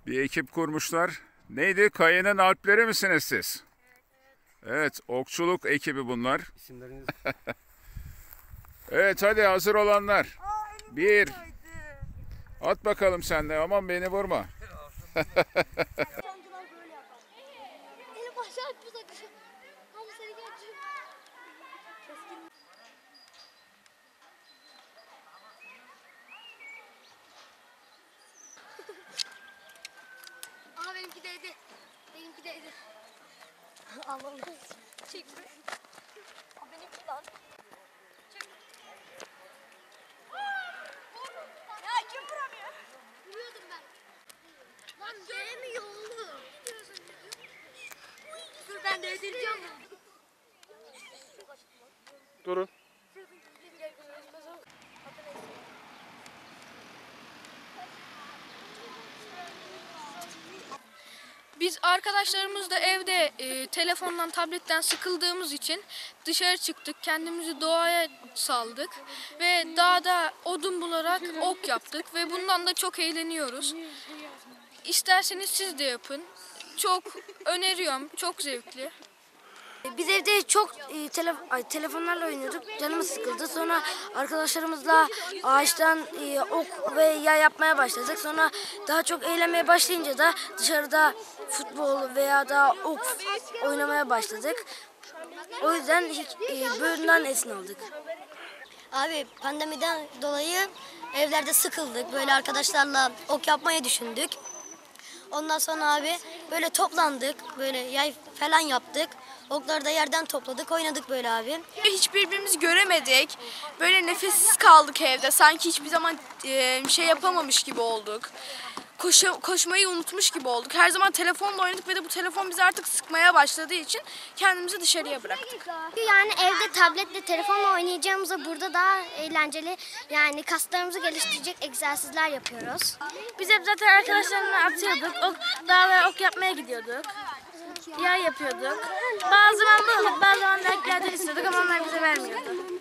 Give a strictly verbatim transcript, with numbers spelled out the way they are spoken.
Bir ekip kurmuşlar. Neydi? Kayının Alpleri misiniz siz? Evet, okçuluk ekibi bunlar. İsimleriniz? Evet, hadi hazır olanlar. Bir. At bakalım sen de. Aman beni vurma. Aha benimki değdi. Benimki değdi. Allah'ım. Çek. Aa, benimki lan. Çek. Ya kim vuramıyor? Vuruyordum ben. Lan değmiyor oğlum. Dur ben değdireceğim. Durun. Biz arkadaşlarımızla evde e, telefondan, tabletten sıkıldığımız için dışarı çıktık. Kendimizi doğaya saldık ve dağda odun bularak ok yaptık ve bundan da çok eğleniyoruz. İsterseniz siz de yapın. Çok öneriyorum, çok zevkli. Biz evde çok e, tele, ay, telefonlarla oynuyorduk. Canımız sıkıldı. Sonra arkadaşlarımızla ağaçtan e, ok ve yay yapmaya başladık. Sonra daha çok eğlenmeye başlayınca da dışarıda futbol veya da ok oynamaya başladık. O yüzden hiç e, bölümden esin aldık. Abi pandemiden dolayı evlerde sıkıldık. Böyle arkadaşlarla ok yapmayı düşündük. Ondan sonra abi böyle toplandık. Böyle yay falan yaptık. Okları da yerden topladık, oynadık böyle abi. Hiç birbirimizi göremedik. Böyle nefessiz kaldık evde. Sanki hiçbir zaman e, şey yapamamış gibi olduk. Koşa, koşmayı unutmuş gibi olduk. Her zaman telefonla oynadık ve de bu telefon bizi artık sıkmaya başladığı için kendimizi dışarıya bıraktık. Yani evde tabletle, telefonla oynayacağımıza burada daha eğlenceli, yani kaslarımızı geliştirecek egzersizler yapıyoruz. Biz hep zaten arkadaşlarımla atıyorduk. Ok, dağlara ok yapmaya gidiyorduk. Yay yapıyorduk. Bazı zaman balık, bazı zaman belki istiyorduk ama onlar bize vermiyordu.